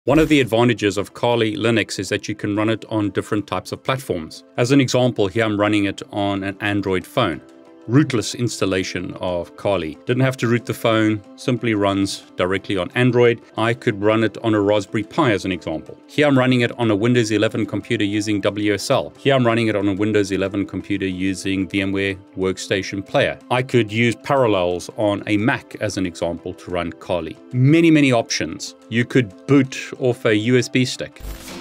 One of the advantages of Kali Linux is that you can run it on different types of platforms. As an example, here I'm running it on an Android phone. Rootless installation of Kali. Didn't have to root the phone, simply runs directly on Android. I could run it on a Raspberry Pi as an example. Here I'm running it on a Windows 11 computer using WSL. Here I'm running it on a Windows 11 computer using VMware Workstation Player. I could use Parallels on a Mac as an example to run Kali. Many options. You could boot off a USB stick.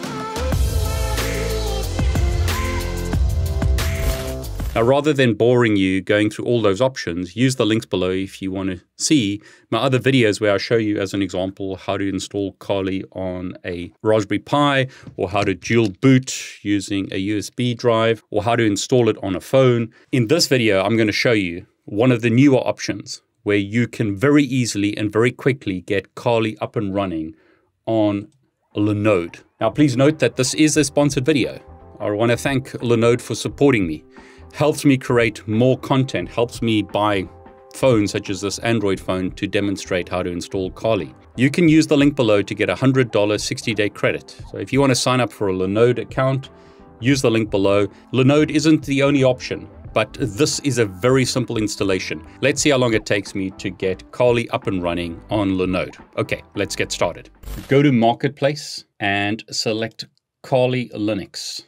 Now, rather than boring you going through all those options, use the links below if you want to see my other videos where I show you as an example how to install Kali on a Raspberry Pi, or how to dual boot using a USB drive, or how to install it on a phone. In this video, I'm going to show you one of the newer options where you can very easily and very quickly get Kali up and running on Linode. Now, please note that this is a sponsored video. I want to thank Linode for supporting me. Helps me create more content, helps me buy phones such as this Android phone to demonstrate how to install Kali. You can use the link below to get a $100 60-day credit. So if you want to sign up for a Linode account, use the link below. Linode isn't the only option, but this is a very simple installation. Let's see how long it takes me to get Kali up and running on Linode. Okay, let's get started. Go to Marketplace and select Kali Linux.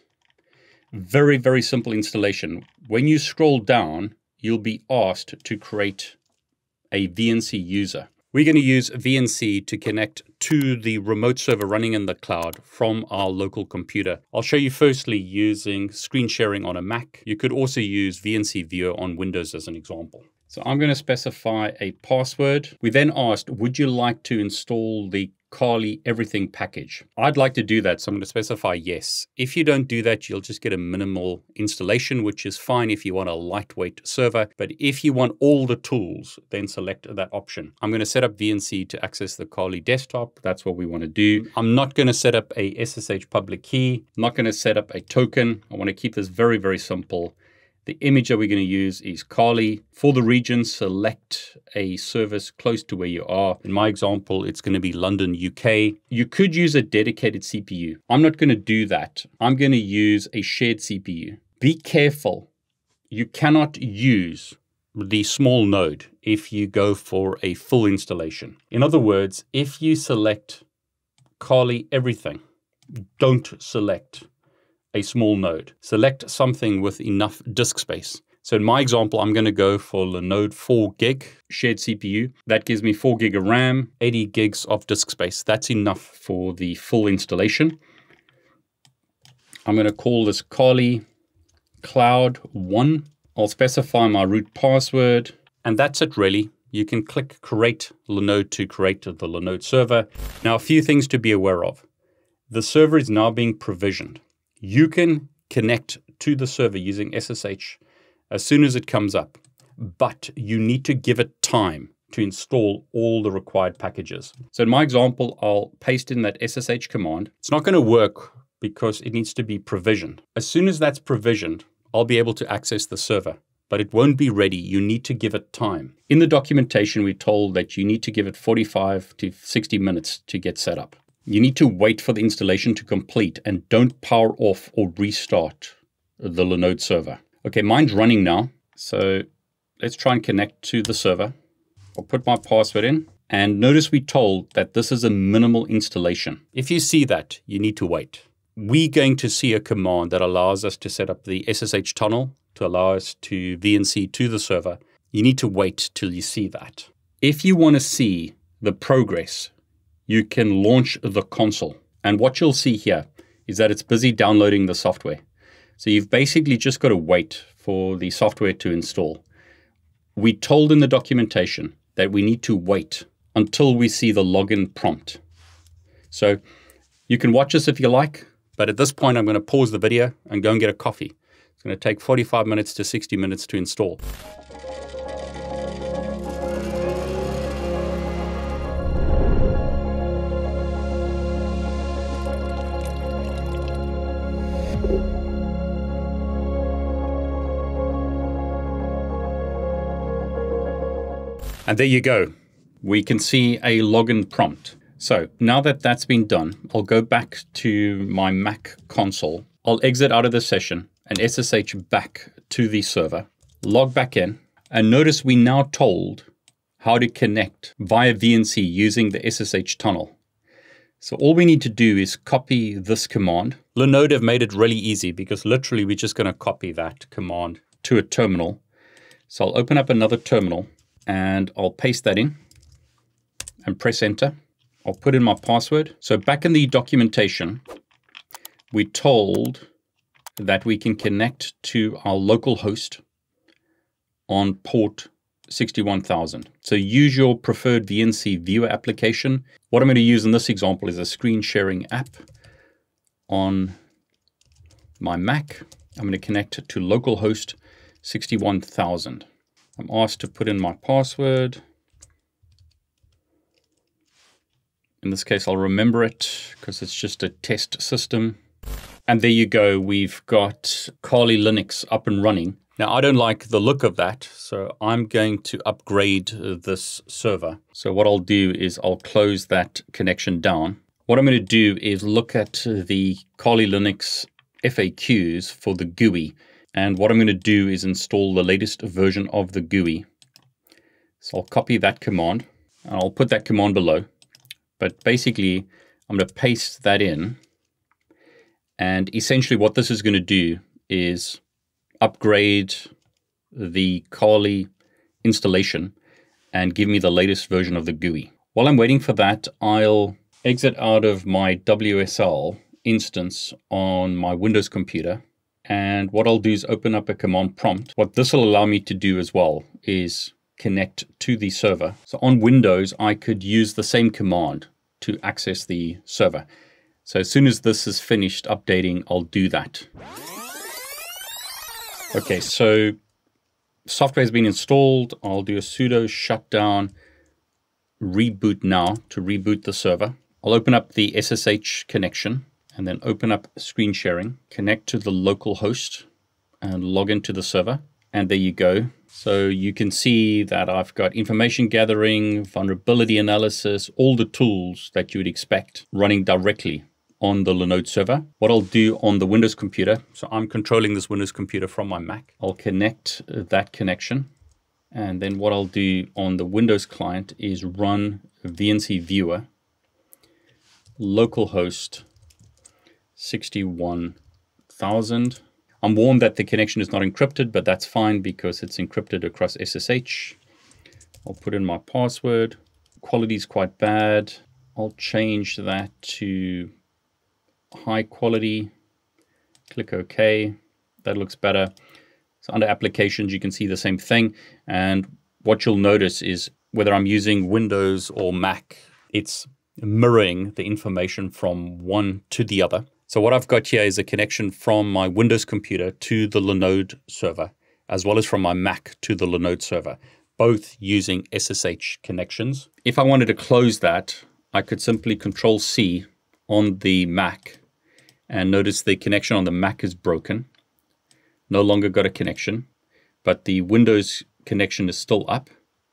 Very simple installation. When you scroll down, you'll be asked to create a VNC user. We're going to use VNC to connect to the remote server running in the cloud from our local computer. I'll show you firstly using screen sharing on a Mac. You could also use VNC Viewer on Windows as an example. So I'm going to specify a password. We then asked, would you like to install the Kali Everything package? I'd like to do that, so I'm going to specify yes. If you don't do that, you'll just get a minimal installation, which is fine if you want a lightweight server. But if you want all the tools, then select that option. I'm going to set up VNC to access the Kali desktop. That's what we want to do. I'm not going to set up a SSH public key. I'm not going to set up a token. I want to keep this very simple. The image that we're going to use is Kali. For the region, select a service close to where you are. In my example, it's going to be London, UK. You could use a dedicated CPU. I'm not going to do that. I'm going to use a shared CPU. Be careful. You cannot use the small node if you go for a full installation. In other words, if you select Kali Everything, don't select a small node. Select something with enough disk space. So in my example, I'm going to go for Linode 4 gig shared CPU. That gives me 4 gig of RAM, 80 gigs of disk space. That's enough for the full installation. I'm going to call this Kali Cloud 1. I'll specify my root password, and that's it really. You can click Create Linode to create the Linode server. Now, a few things to be aware of. The server is now being provisioned. You can connect to the server using SSH as soon as it comes up, but you need to give it time to install all the required packages. So in my example, I'll paste in that SSH command. It's not going to work because it needs to be provisioned. As soon as that's provisioned, I'll be able to access the server, but it won't be ready. You need to give it time. In the documentation, we're told that you need to give it 45 to 60 minutes to get set up. You need to wait for the installation to complete and don't power off or restart the Linode server. Okay, mine's running now. So let's try and connect to the server. I'll put my password in, and notice we're told that this is a minimal installation. If you see that, you need to wait. We're going to see a command that allows us to set up the SSH tunnel to allow us to VNC to the server. You need to wait till you see that. If you want to see the progress, you can launch the console. And what you'll see here is that it's busy downloading the software. So you've basically just got to wait for the software to install. We told in the documentation that we need to wait until we see the login prompt. So you can watch this if you like, but at this point, I'm going to pause the video and go and get a coffee. It's going to take 45 minutes to 60 minutes to install. And there you go. We can see a login prompt. So now that that's been done, I'll go back to my Mac console. I'll exit out of the session and SSH back to the server, log back in, and notice we now told how to connect via VNC using the SSH tunnel. So all we need to do is copy this command. Linode have made it really easy because literally we're just going to copy that command to a terminal. So I'll open up another terminal and I'll paste that in and press enter. I'll put in my password. So back in the documentation, we told that we can connect to our local host on port 61,000. So use your preferred VNC viewer application. What I'm going to use in this example is a screen sharing app on my Mac. I'm going to connect to localhost 61,000. I'm asked to put in my password. In this case, I'll remember it because it's just a test system. And there you go. We've got Kali Linux up and running. Now, I don't like the look of that, so I'm going to upgrade this server. So what I'll do is I'll close that connection down. What I'm going to do is look at the Kali Linux FAQs for the GUI. And what I'm going to do is install the latest version of the GUI. So I'll copy that command, and I'll put that command below. But basically, I'm going to paste that in. And essentially what this is going to do is upgrade the Kali installation and give me the latest version of the GUI. While I'm waiting for that, I'll exit out of my WSL instance on my Windows computer. And what I'll do is open up a command prompt. What this will allow me to do as well is connect to the server. So on Windows, I could use the same command to access the server. So as soon as this is finished updating, I'll do that. Okay, so software has been installed. I'll do a sudo shutdown reboot now to reboot the server. I'll open up the SSH connection and then open up screen sharing, connect to the local host and log into the server. And there you go. So you can see that I've got information gathering, vulnerability analysis, all the tools that you would expect running directly on the Linode server. What I'll do on the Windows computer, so I'm controlling this Windows computer from my Mac. I'll connect that connection. And then what I'll do on the Windows client is run VNC viewer, localhost 61,000. I'm warned that the connection is not encrypted, but that's fine because it's encrypted across SSH. I'll put in my password. Quality is quite bad. I'll change that to high quality, click OK. That looks better. So under applications, you can see the same thing. And what you'll notice is whether I'm using Windows or Mac, it's mirroring the information from one to the other. So what I've got here is a connection from my Windows computer to the Linode server, as well as from my Mac to the Linode server, both using SSH connections. If I wanted to close that, I could simply Control-C on the Mac. And notice the connection on the Mac is broken. No longer got a connection, but the Windows connection is still up.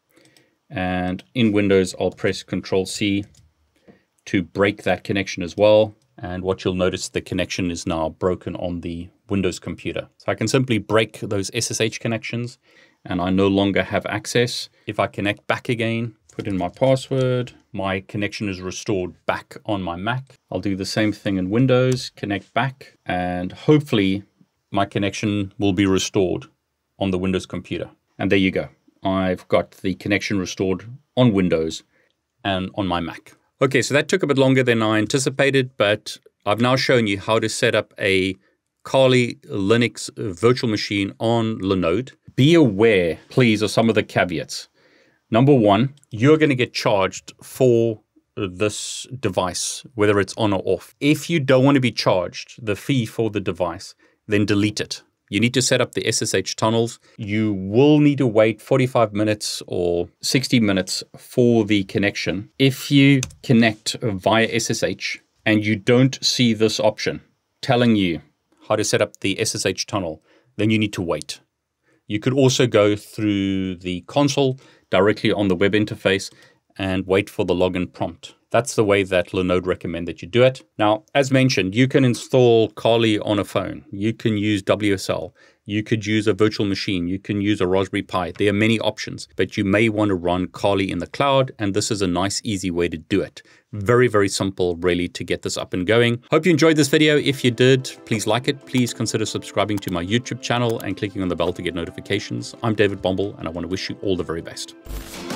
And in Windows, I'll press Control-C to break that connection as well. And what you'll notice, the connection is now broken on the Windows computer. So I can simply break those SSH connections and I no longer have access. If I connect back again, put in my password, my connection is restored back on my Mac. I'll do the same thing in Windows, connect back, and hopefully my connection will be restored on the Windows computer. And there you go. I've got the connection restored on Windows and on my Mac. Okay, so that took a bit longer than I anticipated, but I've now shown you how to set up a Kali Linux virtual machine on Linode. Be aware, please, of some of the caveats. Number one, you're going to get charged for this device, whether it's on or off. If you don't want to be charged the fee for the device, then delete it. You need to set up the SSH tunnels. You will need to wait 45 minutes or 60 minutes for the connection. If you connect via SSH and you don't see this option telling you how to set up the SSH tunnel, then you need to wait. You could also go through the console directly on the web interface and wait for the login prompt. That's the way that Linode recommend that you do it. Now, as mentioned, you can install Kali on a phone. You can use WSL. You could use a virtual machine. You can use a Raspberry Pi. There are many options, but you may want to run Kali in the cloud, and this is a nice, easy way to do it. Very, very simple, really, to get this up and going. Hope you enjoyed this video. If you did, please like it. Please consider subscribing to my YouTube channel and clicking on the bell to get notifications. I'm David Bombal, and I want to wish you all the very best.